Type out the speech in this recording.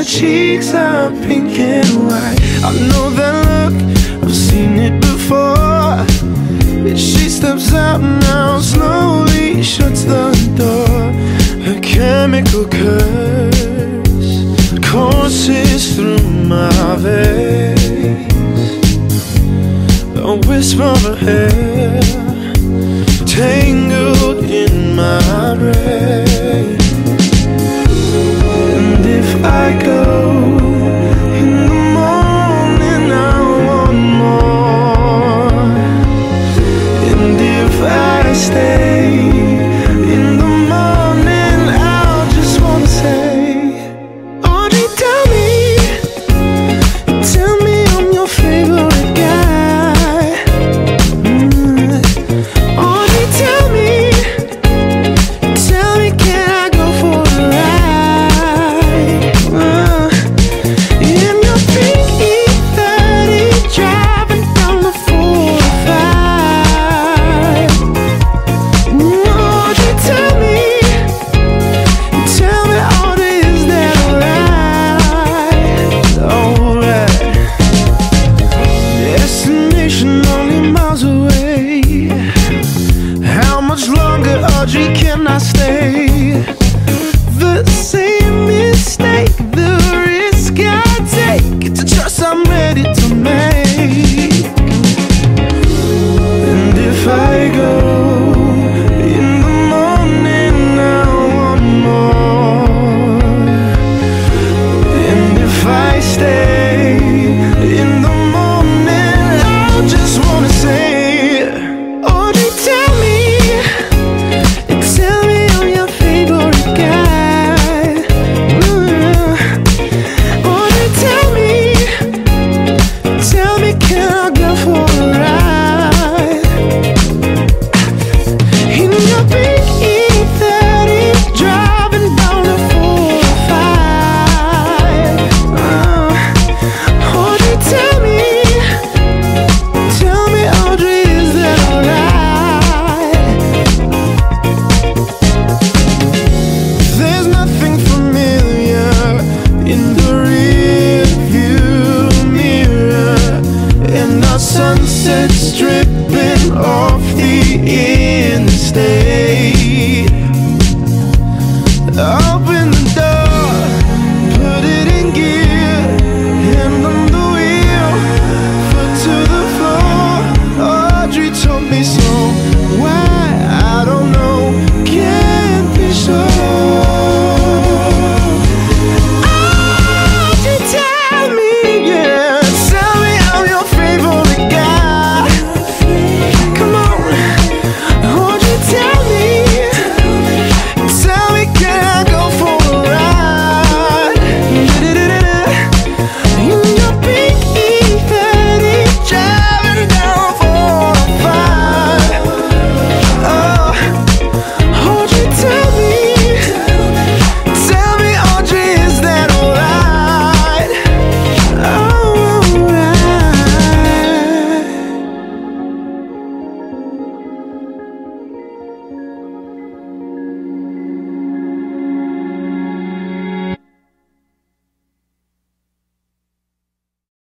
her cheeks are pink and white. I know that look, I've seen it before. She steps out now, slowly shuts the door. Her chemical curse courses through my veins. A whisper of her hair tangled in my brain. And if I go in the morning, I want more. And if I stay in the morning, I'll just wanna say, Audrey, tell me I'm your favorite guy. Audrey, tell me, can I go for a ride? In your pink E30, driving down the 405. Audrey, tell me, Audrey, is that alright? Alright. Destination only miles away. How much longer, Audrey, can I stay? The same mistake, the risk I take, it's a choice I'm ready to make. And if I go